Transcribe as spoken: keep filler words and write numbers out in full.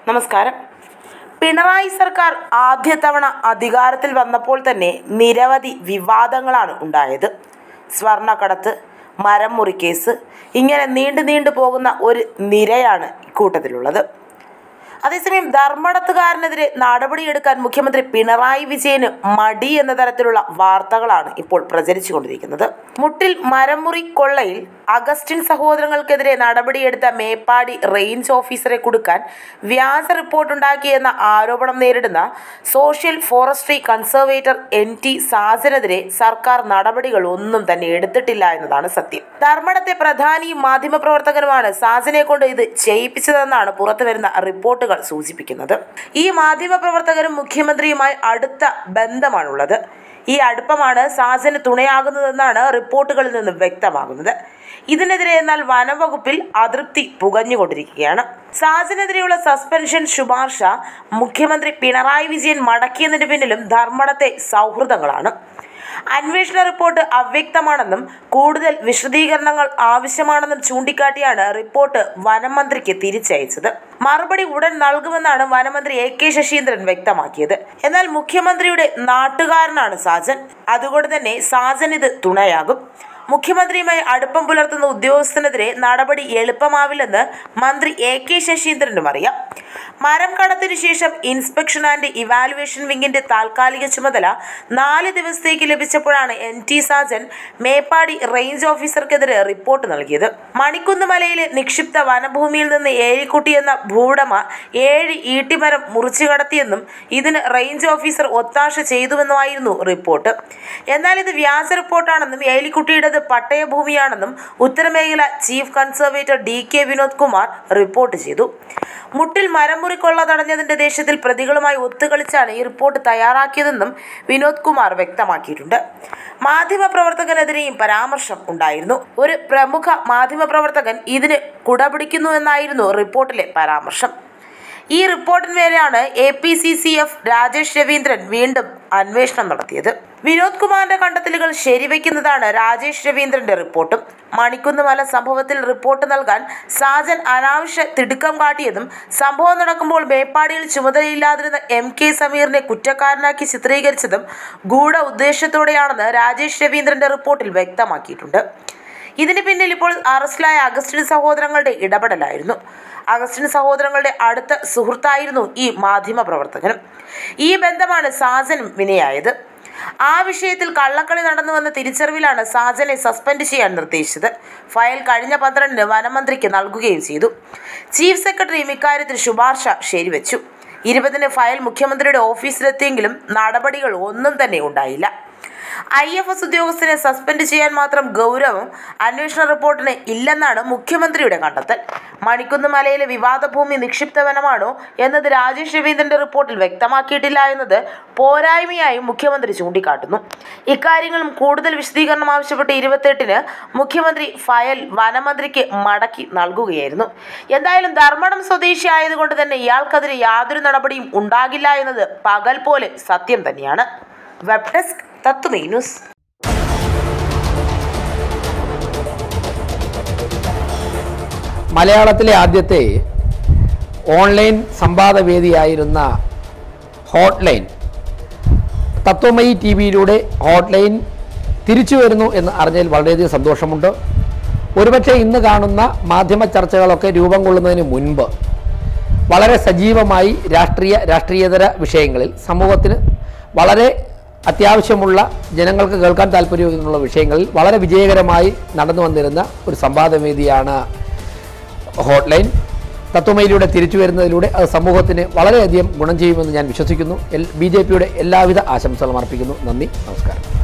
നമസ്കാരം. പിണറായി സർക്കാർ ആദ്യ തവണ അധികാരത്തിൽ വന്നപ്പോൾ തന്നെ നിരവധി വിവാദങ്ങളാണ് ഉണ്ടായത്. സ്വർണ്ണക്കടത്ത്, മരം മുറി കേസ്, ഇങ്ങനെ നീണ്ടു നീണ്ടു പോകുന്ന ഒരു നിരയാണ് ഇക്കൂട്ടത്തിലുള്ളത്. അതേസമയം ധർമ്മടത്തുകാരനെതിരെ നടപടിയെടുക്കാൻ മുഖ്യമന്ത്രി പിണറായി വിജയന് മടി എന്ന തരത്തിലുള്ള വാർത്തകളാണ് ഇപ്പോൾ പ്രചരിച്ചുകൊണ്ടിരിക്കുന്നത്. മുട്ടിൽ മരംമുറി കൊള്ളയിൽ അഗസ്റ്റിൻ സഹോദരങ്ങൾക്കെതിരെ നടപടിയെടുത്ത മേപ്പാടി റേഞ്ച് ഓഫീസറെ കുടുക്കാൻ വ്യാജ റിപ്പോർട്ടുണ്ടാക്കിയെന്ന ആരോപണം നേരിടുന്ന social forestry conservator N T സാജനെതിരെ സർക്കാർ നടപടികൾ ഒന്നും തന്നെ എടുത്തിട്ടില്ല എന്നതാണ് സത്യം. ധർമ്മടത്തെ പ്രധാനിയും മാധ്യമപ്രവർത്തകനുമാണ് സാജനെ കൊണ്ട് ഇത് ചെയ്യിപ്പിച്ചതെന്നാണ് പുറത്തുവരുന്ന റിപ്പോർട്ടുകൾ സൂചിപ്പിക്കുന്നത്. ഈ മാധ്യമപ്രവർത്തകരും മുഖ്യമന്ത്രിയുമായി അടുത്ത ബന്ധമാണുള്ളത്. ഈ അടുപ്പമാണ് സാജന് തുണയാകുന്നതെന്നാണ് റിപ്പോർട്ടുകളിൽ നിന്ന് വ്യക്തമാകുന്നത്. ഇതിനെതിരെ എന്നാൽ വനംവകുപ്പിൽ അതൃപ്തി പുകഞ്ഞുകൊണ്ടിരിക്കുകയാണ്. സാജനെതിരെയുള്ള സസ്പെൻഷൻ ശുപാർശ മുഖ്യമന്ത്രി പിണറായി വിജയൻ മടക്കിയതിന് പിന്നിലും ധർമ്മടത്തെ സൗഹൃദങ്ങളാണ്. അന്വേഷണ റിപ്പോർട്ട് അവ്യക്തമാണെന്നും കൂടുതൽ വിശദീകരണങ്ങൾ ആവശ്യമാണെന്നും ചൂണ്ടിക്കാട്ടിയാണ് റിപ്പോർട്ട് വനം മന്ത്രിക്ക് തിരിച്ചയച്ചത്. മറുപടി ഉടൻ നൽകുമെന്നാണ് വനമന്ത്രി എ കെ ശശീന്ദ്രൻ വ്യക്തമാക്കിയത്. എന്നാൽ മുഖ്യമന്ത്രിയുടെ നാട്ടുകാരനാണ് സാജൻ. അതുകൊണ്ട് തന്നെ സാജൻ ഇത് തുണയാകും. മുഖ്യമന്ത്രിയുമായി അടുപ്പം പുലർത്തുന്ന ഉദ്യോഗസ്ഥനെതിരെ നടപടി എളുപ്പമാവില്ലെന്ന് മന്ത്രി എ കെ ശശീന്ദ്രനും അറിയാം. മരം കടത്തിനു ശേഷം ഇൻസ്പെക്ഷൻ ആൻഡ് ഇവാലുവേഷൻ വിങ്ങിന്റെ താൽക്കാലിക ചുമതല നാല് ദിവസത്തേക്ക് ലഭിച്ചപ്പോഴാണ് N T Sajan Meppadi range ഓഫീസർക്കെതിരെ റിപ്പോർട്ട് നൽകിയത്. മണിക്കുന്ന് മലയിലെ നിക്ഷിപ്ത വനഭൂമിയിൽ നിന്ന് ഏലിക്കുട്ടി എന്ന ഭൂവുടമ ഏഴ് ഈട്ടിമരം മുറിച്ചു കടത്തിയെന്നും ഇതിന് റേഞ്ച് ഓഫീസർ ഒത്താശ ചെയ്തുവെന്നുമായിരുന്നു റിപ്പോർട്ട്. എന്നാൽ ഇത് വ്യാജ റിപ്പോർട്ടാണെന്നും ഏലിക്കുട്ടിയുടേത് പട്ടയഭൂമിയാണെന്നും ഉത്തരമേഖല chief conservator D K Vinod Kumar report ചെയ്തു. മുട്ടിൽ മരംമുറി കൊള്ള തടഞ്ഞതിന്റെ ദേഷ്യത്തിൽ പ്രതികളുമായി ഒത്തുകളിച്ചാണ് ഈ റിപ്പോർട്ട് തയ്യാറാക്കിയതെന്നും വിനോദ് കുമാർ വ്യക്തമാക്കിയിട്ടുണ്ട്. മാധ്യമപ്രവർത്തകനെതിരെയും പരാമർശം ഉണ്ടായിരുന്നു. ഒരു പ്രമുഖ മാധ്യമപ്രവർത്തകൻ ഇതിന് കുടപിടിക്കുന്നു എന്നായിരുന്നു റിപ്പോർട്ടിലെ പരാമർശം. ഈ റിപ്പോർട്ടിന്മേലാണ് A P C C F Rajesh Raveendran വീണ്ടും അന്വേഷണം നടത്തിയത്. വിനോദ് കുമാറിന്റെ കണ്ടെത്തലുകൾ ശരിവെക്കുന്നതാണ് രാജേഷ് രവീന്ദ്രന്റെ റിപ്പോർട്ടും. മണിക്കുന്ന് മല സംഭവത്തിൽ റിപ്പോർട്ട് നൽകാൻ സാജൻ അനാവശ്യ തിടുക്കം കാട്ടിയതും സംഭവം നടക്കുമ്പോൾ മേപ്പാടിയിൽ ചുമതലയില്ലാതിരുന്ന എം കെ സമീറിനെ കുറ്റക്കാരനാക്കി ചിത്രീകരിച്ചതും ഗൂഢ ഉദ്ദേശത്തോടെയാണെന്ന് രാജേഷ് രവീന്ദ്രന്റെ റിപ്പോർട്ടിൽ വ്യക്തമാക്കിയിട്ടുണ്ട്. ഇതിന് പിന്നിൽ ഇപ്പോൾ അറസ്റ്റിലായ അഗസ്റ്റിൻ സഹോദരങ്ങളുടെ ഇടപെടലായിരുന്നു. അഗസ്റ്റിൻ സഹോദരങ്ങളുടെ അടുത്ത സുഹൃത്തായിരുന്നു ഈ മാധ്യമ പ്രവർത്തകനും. ഈ ബന്ധമാണ് സാജനും വിനയായത്. ആ വിഷയത്തിൽ കള്ളക്കളി നടന്നുവെന്ന തിരിച്ചറിവിലാണ് സാജനെ സസ്പെൻഡ് ചെയ്യാൻ നിർദ്ദേശിച്ചത്. ഫയൽ കഴിഞ്ഞ പന്ത്രണ്ടിന് വനമന്ത്രിക്ക് നൽകുകയും ചെയ്തു. ചീഫ് സെക്രട്ടറിയും ഇക്കാര്യത്തിൽ ശുപാർശ ശരിവെച്ചു. ഇരുപതിന് ഫയൽ മുഖ്യമന്ത്രിയുടെ ഓഫീസിലെത്തിയെങ്കിലും നടപടികൾ ഒന്നും തന്നെ ഉണ്ടായില്ല. ഐ എഫ് എസ് ഉദ്യോഗസ്ഥനെ സസ്പെൻഡ് ചെയ്യാൻ മാത്രം ഗൗരവം അന്വേഷണ റിപ്പോർട്ടിന് ഇല്ലെന്നാണ് മുഖ്യമന്ത്രിയുടെ കണ്ടെത്തൽ. മണിക്കുന്ന് മലയിലെ വിവാദ ഭൂമി നിക്ഷിപ്ത വനമാണോ എന്നത് രാജേഷ് രവീന്ദ്രന്റെ റിപ്പോർട്ടിൽ വ്യക്തമാക്കിയിട്ടില്ല എന്നത് പോരായ്മയായും മുഖ്യമന്ത്രി ചൂണ്ടിക്കാട്ടുന്നു. ഇക്കാര്യങ്ങളും കൂടുതൽ വിശദീകരണം ആവശ്യപ്പെട്ട് ഇരുപത്തെട്ടിന് മുഖ്യമന്ത്രി ഫയൽ വനമന്ത്രിക്ക് മടക്കി നൽകുകയായിരുന്നു. എന്തായാലും ധർമ്മടം സ്വദേശി ആയതുകൊണ്ട് തന്നെ ഇയാൾക്കെതിരെ യാതൊരു നടപടിയും ഉണ്ടാകില്ല എന്നത് പകൽ പോലെ സത്യം തന്നെയാണ്. Web desk Tatwamayi news. മലയാളത്തിലെ ആദ്യത്തെ ഓൺലൈൻ സംവാദവേദിയായിരുന്ന ഹോട്ട്ലൈൻ തത്വമയി ടി വിയിലൂടെ ഹോട്ട്ലൈൻ തിരിച്ചു വരുന്നു എന്ന് അറിഞ്ഞതിൽ വളരെയധികം സന്തോഷമുണ്ട്. ഒരുപക്ഷെ ഇന്ന് കാണുന്ന മാധ്യമ ചർച്ചകളൊക്കെ രൂപം കൊള്ളുന്നതിന് മുൻപ് വളരെ സജീവമായി രാഷ്ട്രീയ രാഷ്ട്രീയേതര വിഷയങ്ങളിൽ സമൂഹത്തിന് വളരെ അത്യാവശ്യമുള്ള ജനങ്ങൾക്ക് കേൾക്കാൻ താല്പര്യമുള്ള വിഷയങ്ങളിൽ വളരെ വിജയകരമായി നടന്നു വന്നിരുന്ന ഒരു സംവാദവേദിയാണ് ഹോട്ട്ലൈൻ. തത്വമയിലൂടെ തിരിച്ചു വരുന്നതിലൂടെ അത് സമൂഹത്തിന് വളരെയധികം ഗുണം ചെയ്യുമെന്ന് ഞാൻ വിശ്വസിക്കുന്നു. എൽ ബി ജെ പിയുടെ എല്ലാവിധ ആശംസകളും അർപ്പിക്കുന്നു. നന്ദി, നമസ്കാരം.